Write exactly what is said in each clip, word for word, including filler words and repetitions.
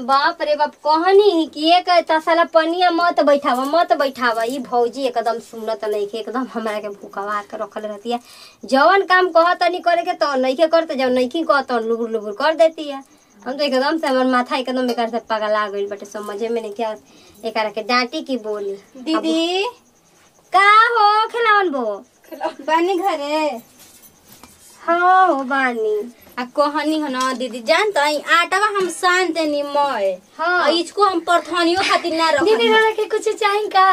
बाप रे बाप कहनी कि एक तसला पनिया मत बैठावा मत बैठावा। ई भौजी एकदम सुनत नहीं के, एकदम हमरा के भूखवा के रखल रहती है। जवन काम कहत नहीं करे के तो नहीं के करते, जब नहीं की कहत लुबुर लुबुर कर देती है। हम तो एकदम से हमार माथा एकदम एकर से पगला गइल बटे, समझे में नहीं क्या एकरा के डांटी की बोली। दीदी का हो खिलावन बो बानी घरे? हाँ हो बानी। आ कहनी हो ना दीदी, जानता आटावा हम सान देनी मय। हाँ इसको हम परथनियो खातिर ना रख। दीदी हमरा के कुछ चाहिए का?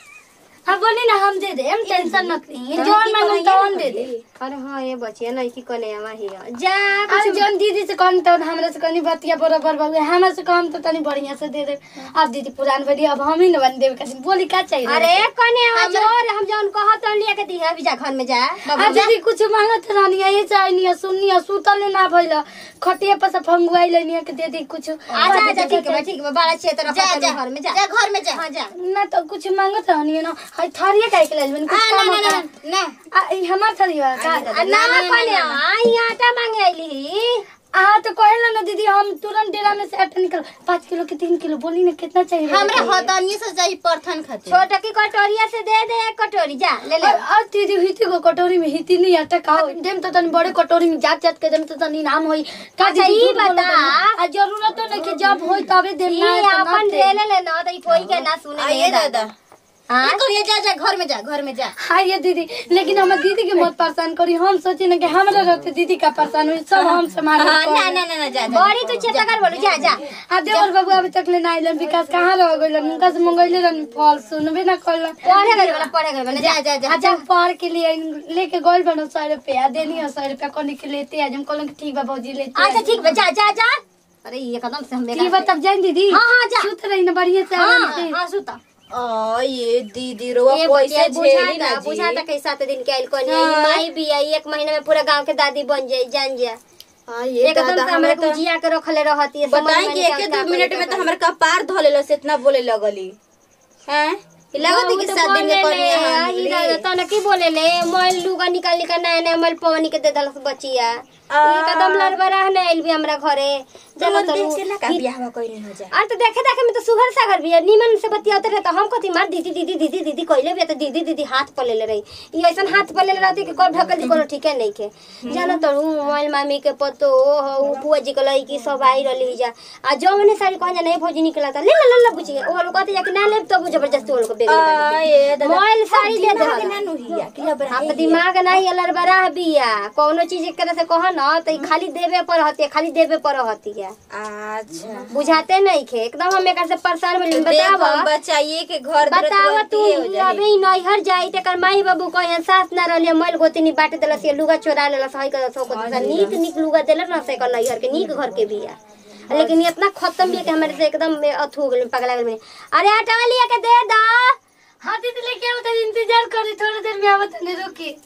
हाँ बोली ना, हम दे दे, हम टेंशन मत ली, जोन मांगो तोन दे दे। अरे हाँ ये बचिया नहीं की कने आवा ही जा अरे जोन दीदी से कहन तो हमरा से कहनी बतिया बराबर बाबू, हमरा से कहम तो तनी बढ़िया से दे दे। अब दीदी पुरान बड़ी, अब हम ही न बन देवे कैसे बोली का चाहिए? अरे कने आवा जोर, हम जौन कहत लिया के दी है जा घर में जा। आ दीदी कुछ मांगत रानी है, ये चाहिए सुनिया सुतल ना भइल, खटिया पर से फंगुआई लेनी के दे दी कुछ। आजा आजा ठीक है ठीक है, बड़ा छे तरह घर में जा जा घर में जा। हां जा ना तो कुछ मांगत रानी ना, हाय थरिया काहे के लेबन कुछ काम ना ना ना हमार थरिया का ना कने आई आटा मांगे आइली। आ तो कहला ना दीदी, हम तुरंत डेरा में से आटा निकल पाँच किलो के तीन किलो बोली ना कितना चाहिए? हमरा हतनी से जाई परथन खातिर। छोटा की कटोरिया से दे दे एक कटोरी, जा ले ले। और दीदी हिती को कटोरी में हिती नहीं आटा खाओ, देम तो तनी बड़े कटोरी में जात जात के देम तो तनी नाम होई का। अच्छा ई बता, आ जरूरत तो नहीं के जब होई तबे देम ना। ई अपन ले ले ले ना, तो ई कोई के ना सुने। आइए दादा हां करिए, जा जा घर में जा घर में जा। हां ये दीदी, लेकिन हम दीदी के मत परेशान करी, हम सोची ना कि हमरा रहते दीदी का परेशान हुई सब हम संभाल। हां ना ना ना जा बड़ी तू चेता कर बोलू, जा जा। आ देवर बाबू अभी तक ले ना आइलन, विकास कहां रह गइलन? उनका से मंगइले रहन, फल सुनबे ना करलन। पढ़े गइल वाला पढ़े गइल वाला, जा जा जा। अच्छा पढ़ के लिए लेके गइल बनो सौ रुपया देनी है, सौ रुपया कोनी के लेते आज हम कहलन कि ठीक बा भौजी लेते। अच्छा ठीक बा, जा जा जा। अरे ये कदम से हम ठीक बा तब जाइन दीदी। हां हां जा, सुत रही ना बढ़िया से। हां हां सुता। आ ये दीदी रोवा ये पैसे झेली ना जी। बुझाता कैसा दिन के आइल कोनी माई भी आई, एक महीना में पूरा गांव के दादी बन जाई, जान जा। हां ये एकदम से हमरा को जिया के रखले रहती है। बताई कि एक दो मिनट में तो हमरा कपार धलेलो से इतना बोले लगली हैं। लागत कि सात दिन के करिए हां ई त न की बोले ले मोल लुगा निकाल निकाल नया नया मोल पवनी के दे दलस बचिया। ये कदम लड़बरा है आइल भी हमरा घरे। चलो तो देख के ना का बियाह कइले हो जा। आ तो देखे देखे में तो सुघर सागर भी निमन से बतियाते रहे, तो हम कथि मार दीदी दीदी दीदी दीदी कइले भी तो दीदी दीदी हाथ पर ले ले रही। ई ऐसन हाथ पर ले ले रहती कि कब ढकल दी कोनो ठीक है नहीं के। जानो तो मोल मामी के पतो हो बुआ जी के लई की सब आई रहली जा। आ जो मने सारी कहन नहीं भौजी निकला त ले ले ले बुझी ओ लोग कहते कि ना ले तो जबरदस्ती ओ लोग बेग ले ये दादा मोल साड़ी दे दे ना नुहिया कि लबरा। हम दिमाग नहीं लड़बरा बिया, कोनो चीज एक तरह से कह न त खाली देवे पर रहती, खाली देवे पर रहती है। अच्छा बुझाते नहीं खे, एकदम हम एकर से परेशान मिली। बतावा बचाइए के घर बतावा तू अभी नैहर जाई त कर माई बाबू कहिन सास ना रहले मैल गोतनी बाटे देलस, लुगा चोरा लेलस, हई कर सो को नीक नीक लुगा देलस ना से कर नैहर के नीक घर के बिया। लेकिन इतना खत्म भी के हमारे से एकदम अथू गेल पगला गेल। अरे आटा लिया के दे दा। हां दीदी लेके आओ, तो इंतजार करी, थोड़ी देर में आवत नहीं रुकी।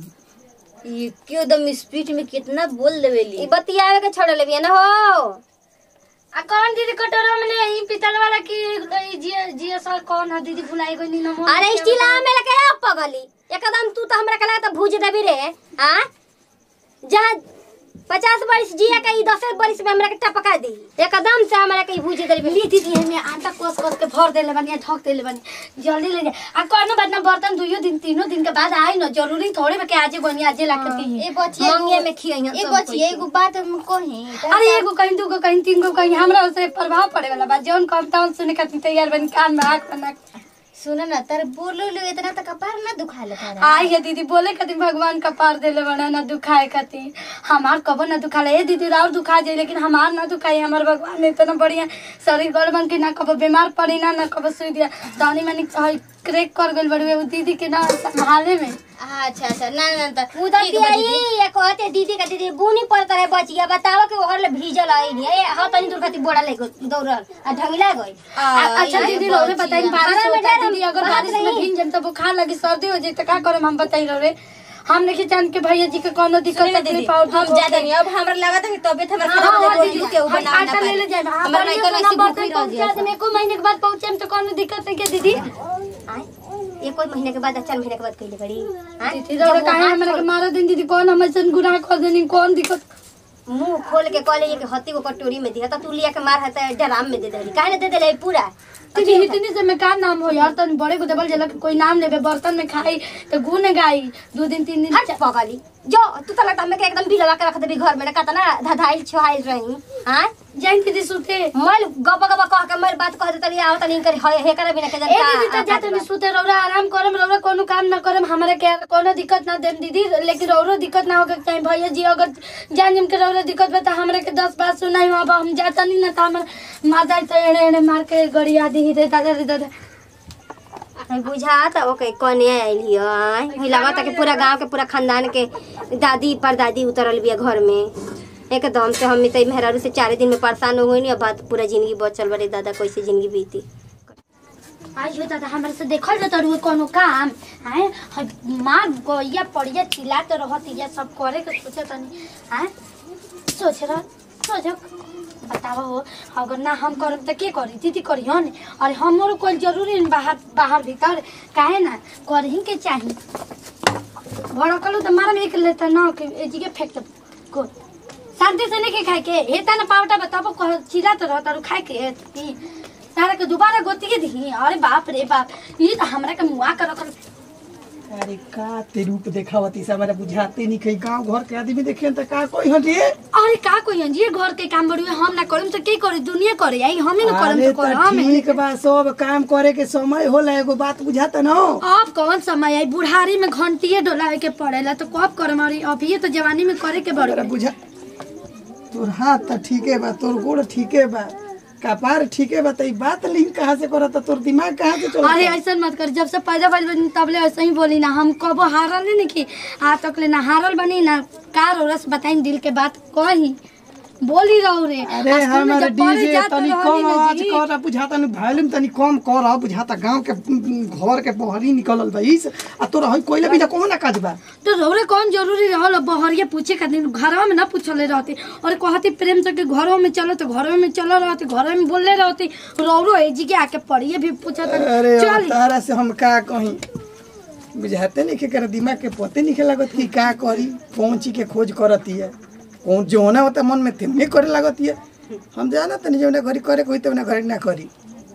ये क्यों एकदम स्पीड में कितना बोल देवेली। ई बतियावे के छोड़ लेबिया ना हो। आ कौन दीदी कटोरा में ले ई पितल वाला की जिया जिया सर कौन है दीदी भुलाई गई नी नमो। अरे स्टीला में लगे पगली एकदम तू तो हमरा के लगा त भूज देबी रे। हां जा पचास बरिस जिया के ई दस बरिस में हमरा के टपका दी, एकदम से हमरा के भूज देबी। ली दीदी हमें आटा कोस कोस के भर देले बनिया ठोक देले बनी जल्दी ले जा। आ कोनो बात ना, बर्तन दुइयो दिन तीनों दिन के बाद आई न, जरूरी थोड़े बके आजे बनी आजे लाकती है। ए बचिए मंगे में खियई ए बचिए एगो बात हम कही। अरे एगो कहीं दूगो कहीं तीन गो कहीं हमरा से प्रभाव पड़े वाला बात जौन कम टाउन सुने खातिर तैयार बनी कान में आंख बना। सुन ना तार बोलो लो इतना तक कपार ना दुखा ले तारा। आई है दीदी बोले खातिर भगवान का पार देले बना ना दुखाए खातिर। हमार कबो ना दुखाले ए दीदी राउर दुखा जाए, लेकिन हमार ना दुखाई। हमार भगवान ने इतना बढ़िया शरीर गल बन के ना कबो बीमार पड़ी ना ना कबो सुई दिया दानी मानी क्रेक कर गइल बड़वे दीदी के ना संभाले में। अच्छा अच्छा ना ना त उधर के आई ये कहते दीदी का दीदी बुनी पड़ता है बचिया। बतावा के ओहर ले भीजल आई नहीं ए हां तनी दूर खाती बोड़ा ले दौड़ल आ ढंगला गई। अच्छा दीदी रोरे बताई बारिश होता दीदी अगर बारिश में भीग जम तो बुखार लगी सर्दी हो जाए तो का करम हम बताई रोरे। हम नहीं जान के भैया जी के कोनो दिक्कत तकलीफ और हम ज्यादा नहीं। अब हमरा लगा था कि तबीयत हमरा खराब हो गई के उ बना ना ले ले जाए हमरा नहीं कोनो ऐसी भूख रह गया। मैं को महीने के बाद पहुंचे तो कोनो दिक्कत है के दीदी? ये कोई महीने के बाद चार महीने के बाद कइले बड़ी। हां दीदी रोरे काहे हमरा के मारा दिन दीदी कौन हम ऐसे गुनाह कर देनी कौन दिक्कत मुंह खोल के कहले कि हत्ती को कटोरी में दिया त तू लिया के मार हता ड्राम में दे देली काहे न दे देले पूरा तेरी इतनी से में का नाम हो यार तन बड़े को देबल जला कोई नाम लेबे बर्तन में खाई तो गुन गाई दो दिन तीन दिन हट पगली जो तू तो लगता हमें एकदम बिलवा के रख देबी घर में का तना धधाइल छोहाइल रही हां जान दीदी सुते मल गप गप कह के मर बात कह दे तनी आवत नहीं कर हे करे बिना के ए दीदी त जाते में सुते रौरा आराम करम रौरा कोनो काम ना करम हमरा के कोनो दिक्कत ना देम दीदी लेकिन रौरो दिक्कत ना होके चाहिए भैया जी अगर जान जिम के रौरा दिक्कत बता हमरा के दस बात सुनाई अब हम जाता नहीं ना त हमर माता त एड़े एड़े मार के गड़िया दी रे दादा रे दादा बुझात ओके कने आइली है लगता कि पूरा गांव के पूरा खानदान के दादी परदादी उतरल बिया घर में एकदम से हम तो मेहरारू से चार दिन में परेशान हो गई नहीं अब बात पूरा जिंदगी बचल बड़े दादा कैसे जिंदगी बीती आज हो दादा हमरा से देखल जत रुए कोनो काम हैं मां गोइया पड़िया चिल्ला तो रहत या सब करे के सोचे तनी हैं सोच रहा सोच बताओ हो अगर ना हम करब त के करी दीदी करी हन और हमरो कोई जरूरी बाहर बाहर भीतर काहे ना करही के चाही बड़ा कलो त मारम एक लेता ना के एजी के फेंक को शांति से नहीं के खाए के हेता ना पावटा बताबो कह चिल्ला तो रहत और खाए के ती तारा के दोबारा गोती के दी अरे बाप रे बाप ये तो हमरा के मुआ कर रखल अरे का ते रूप देखावती सब हमरा बुझाते नहीं कहीं गांव घर के आदमी देखे त का कोई हन रे अरे का कोई हन जी घर के काम बड़ुए हम ना करम तो के करे दुनिया करे आई हम ही ना करम अरे तो करे हम ठीक बा सब काम करे के समय होला एगो बात बुझाता न अब कौन समय आई बुढ़ारी में घंटिए डोलावे के पड़ेला तो कब करम अरे अभी तो जवानी में करे के बड़ बुझा तोर हाथ त ठीके बा तोर गोड़ ठीके बा कपार ठीके बा त बात लिंक कहां से करत तोर दिमाग कहां से चलत अरे ऐसा मत कर जब से पैदा भइल तबले ऐसे ही बोली ना हम कबो हारल नहीं कि आ तक ले ना हारल बनी ना कार औरस बताई दिल के बात कही बोली रहो रे अरे हमर डीजे तनी कम आवाज कर बुझाता न वॉल्यूम तनी कम कर बुझाता गांव के घर के बहरी निकलल बइस आ तोर हई कोइला बिना कोना काज बा तो रौरे कौन जरूरी रहल बहरिया पूछे खातिर घरवा में ना पूछले रहती और कहती प्रेम से के घरों में चलो तो घरों में चलो रहती घरों में बोलले रहती रौरो एजी के आके पढ़िए भी पूछत अरे चल तारा से हम का कहीं बुझाते नहीं के कर दिमाग के पते नहीं लागत कि का करी कौन चीज के खोज करती है कौन जो होना होता मन में तेमने करे लागती है हम जाना तो नहीं जो घरी करे कोई तो ना घरी ना करी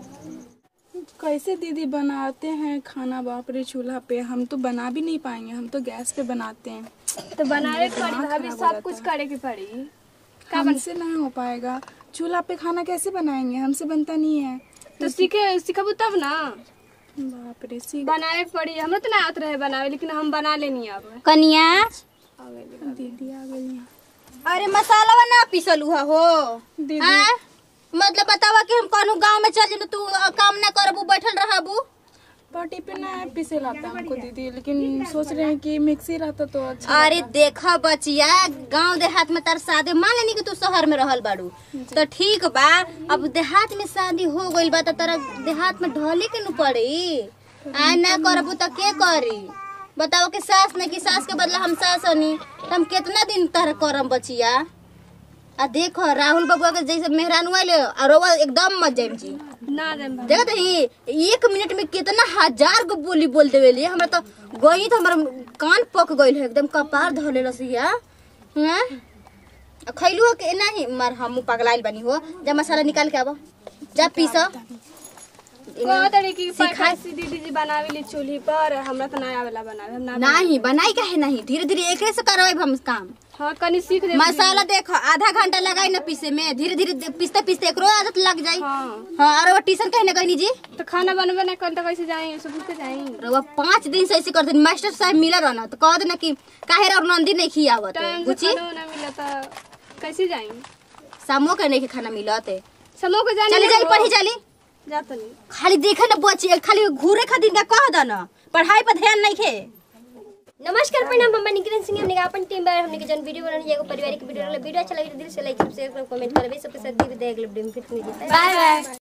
कैसे दीदी बनाते हैं खाना बाप रे चूल्हा पे हम तो बना भी नहीं पाएंगे हम तो गैस पे बनाते हैं तो बनाए पड़ी भाभी सब कुछ करे की पड़ी हमसे नहीं हो पाएगा चूल्हा पे खाना कैसे बनाएंगे हमसे बनता नहीं है तो सीखे सिखबू तब ना बाप रे सीख बनाए पड़ी हमरा तो ना आत रहे बनावे लेकिन हम बना लेनी अब कनिया दीदी आ गई अरे मसाला ना पिसलू हो दीदी हाँ? मतलब बतावा कि हम कोनो गांव में चल जाए तू काम ना करबू बैठल रहबू पार्टी पे ना पिसे लाता हमको दीदी लेकिन सोच रहे हैं कि मिक्सी रहता तो अच्छा अरे देखा बचिया गांव देहात में तार शादी मान लेनी कि तू शहर में रहल बाड़ू तो ठीक बा अब देहात में शादी हो गइल बा तो तारा देहात में ढले के न पड़ी आ ना करबू तो के करी बताओ कि सास ने कि सास के बदला हम सास हनी हम कितना दिन तारा करम बचिया आ देखो राहुल बबुआ के जैसे मेहरान आइले और एकदम मत जाइम जी ना जान देखत ही एक मिनट में कितना हजार गो बोली बोल देवेली हमरा तो गई तो हमरा कान पक गइल है एकदम कपार धले लसिया हैं खइलू के नहीं मार हम पगलाइल बनी हो जा मसाला निकाल के आबो जा पीस को तरी की सिखाई दीदी जी बनावे ली चूल्ही पर हमरा तो ना आवेला बनावे हम ना नहीं बनाई काहे नहीं धीरे धीरे एकरे से करब हम काम हां कनी सीख दे मसाला देखो आधा घंटा लगाई ना पीसे में धीरे धीरे पीसते पीसते एकरो आदत लग जाई हां हां और वो ट्यूशन कहे ना कहनी जी तो खाना बनवे ना कल तो कैसे जाएं सब पूछते जाएं रवा पाँच दिन से ऐसे करते मास्टर साहब मिला रहना तो कह देना कि काहे और नंदी नहीं खियावत टाइम से बुची खाना ना मिला तो कैसे जाएं सामो के नहीं के खाना मिलत समो को जाने चली जाई पढ़ी चली जात नहीं खाली देखे ना बची खाली घूरे खातिर का कह द ना पढ़ाई पर ध्यान नहीं खे नमस्कार प्रणाम हम निकिरण सिंह हमने अपन टीम बार हमने के जन वीडियो बनाने एगो पारिवारिक वीडियो वाला वीडियो अच्छा लगे तो दिल से लाइक शेयर कमेंट करबे सबके साथ दी विदाई अगले वीडियो में फिर मिलते हैं बाय बाय।